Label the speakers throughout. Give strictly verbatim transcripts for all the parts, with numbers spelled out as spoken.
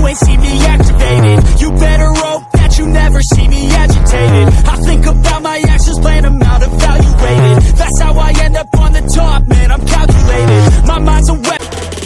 Speaker 1: ain't see me activated. You better hope that you never see me agitated. I think about my actions, plan them out, evaluated. That's how I end up on the top, man, I'm calculated. My mind's a weapon.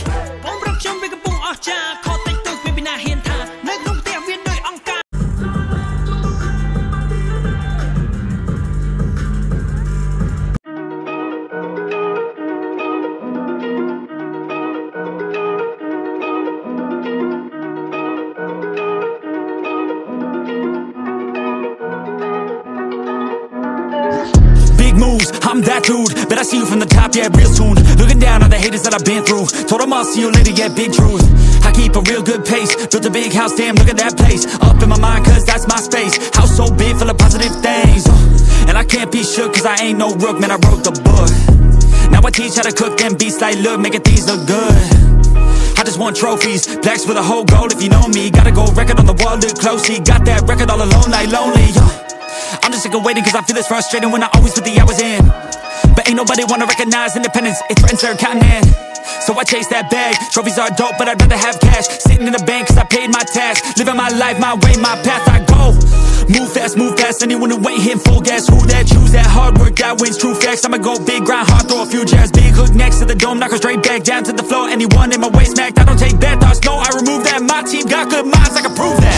Speaker 1: Moves, I'm that dude, bet I see you from the top, yeah, real soon. Looking down on the haters that I've been through. Told them I'll see you later, yeah, big truth. I keep a real good pace, built a big house, damn, look at that place. Up in my mind, cause that's my space. House so big, full of positive things. And I can't be shook, cause I ain't no rook, man, I wrote the book. Now I teach how to cook them beats like, look, making things look good. I just want trophies, blacks with a whole goal if you know me. Gotta go record on the wall, look closely. Got that record all alone, like lonely. I'm just sick of waiting cause I feel it's frustrating when I always put the hours in. But ain't nobody wanna recognize independence, it threatens their continent. So I chase that bag, trophies are dope but I'd rather have cash. Sitting in the bank cause I paid my tax. Living my life, my way, my path, I go. Move fast, move fast, anyone who ain't hitting full gas. Who that, choose that, hard work, that wins, true facts. I'ma go big, grind hard, throw a few jabs. Big hook next to the dome, knock her straight back down to the floor. Anyone in my way smacked, I don't take bad thoughts, no, I remove that. My team got good minds, I can prove that.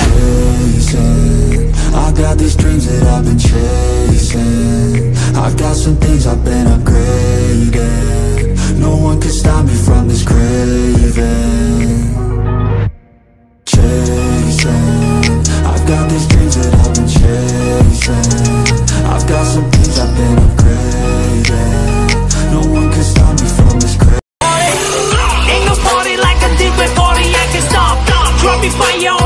Speaker 2: I got these dreams that I've been chasing. I got some things I've been upgrading. No one can stop me from this craving. Chasing. I've got these dreams that I've been chasing. I've got some things I've been upgrading. No one can stop me from this craving.
Speaker 1: Ain't no party like a deep party, I can stop. Drop me fire.